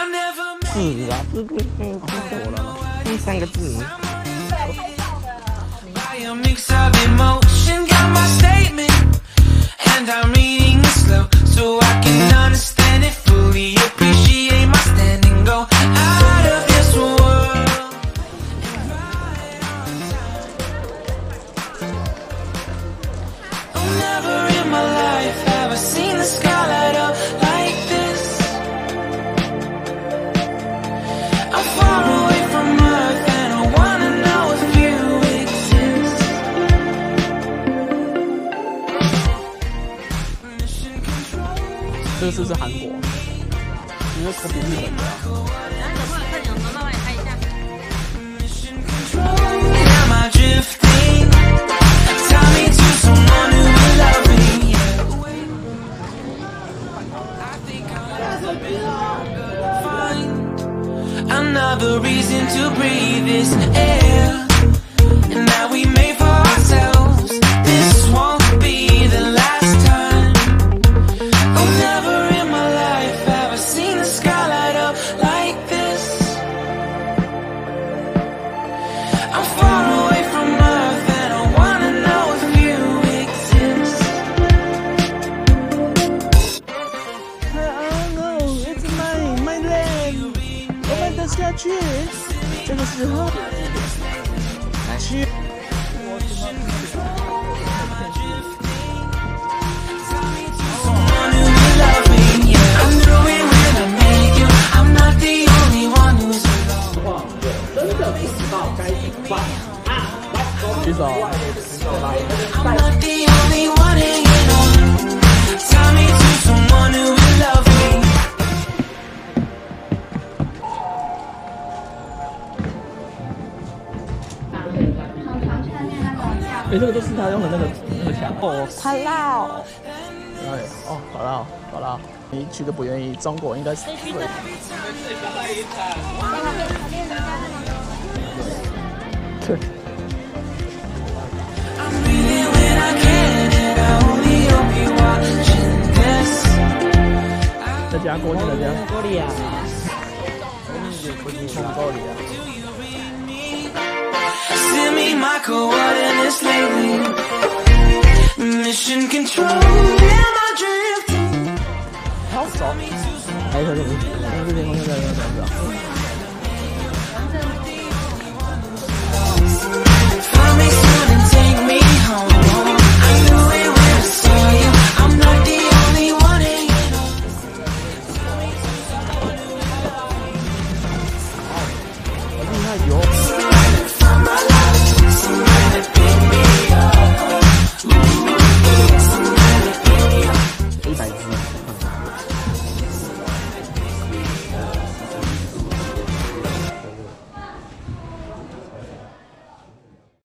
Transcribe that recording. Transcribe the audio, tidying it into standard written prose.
字啊，不火了吗？第3个字。这个是韩国，因为口比日本的。然后有朋友看你，我们慢慢看一下。Another reason to breathe this air, and now we made for ourselves. This won't be the last time. Oh, never in my life have I seen the sky light up like this. I'm far away from Earth and I wanna know if you exist. Oh no, it's my land. 我们的下去，这个时候来去。举手。这个都是他用的那个墙哦，太辣哦！哎，哦，好辣，好辣！你去的不愿意，中国应该是对。对。在家锅里，在家锅里啊！锅里啊！ Send me my coordinates lately. Mission control. Am I drifting? 好走。还有什么？这边空间在这样子啊。